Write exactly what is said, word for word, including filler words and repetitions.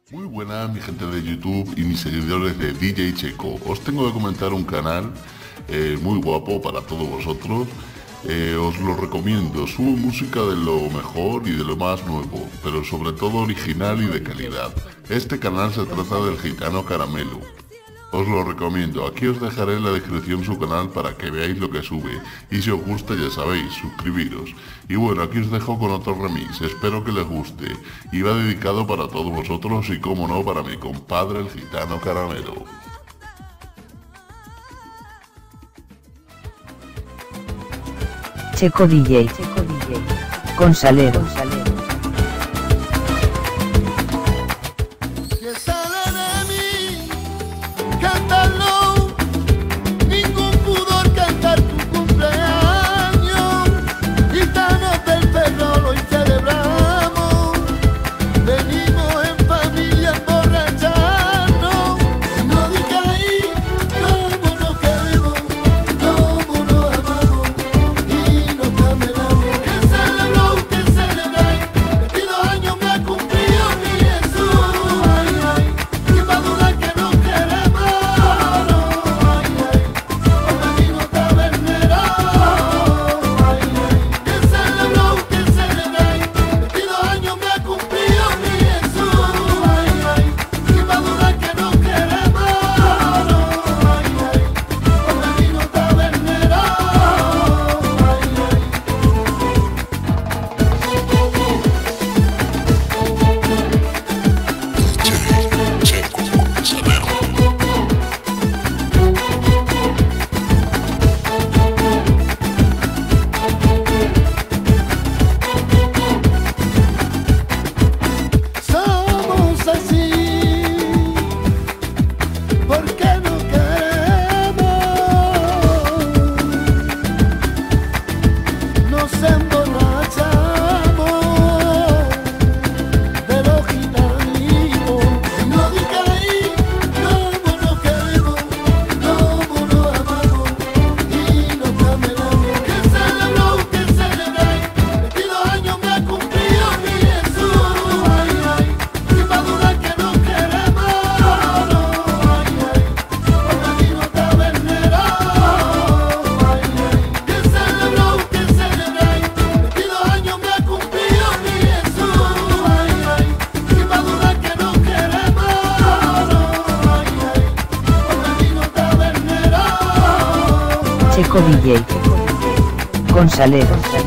Muy buenas mi gente de YouTube y mis seguidores de D J Checo. Os tengo que comentar un canal eh, muy guapo para todos vosotros. Eh, os lo recomiendo, sube música de lo mejor y de lo más nuevo, pero sobre todo original y de calidad. Este canal se trata del Gitano Caramelo. Os lo recomiendo, aquí os dejaré en la descripción su canal para que veáis lo que sube, y si os gusta ya sabéis, suscribiros. Y bueno, aquí os dejo con otro remix, espero que les guste, y va dedicado para todos vosotros y como no para mi compadre el Gitano Caramelo. Checo D J, con Salero. Cántalo, ningún pudor cantar tu cumpleaños, gitanos del perro hoy celebramos, venimos en familia a emborracharnos, no digáis cómo nos queremos, cómo nos amamos y nos camelamos. Que celebró, que celebráis, veintidós años me ha cumplido mi Jesús, ay, ay, que va a durar que no queremos. Checo D J, con Salero.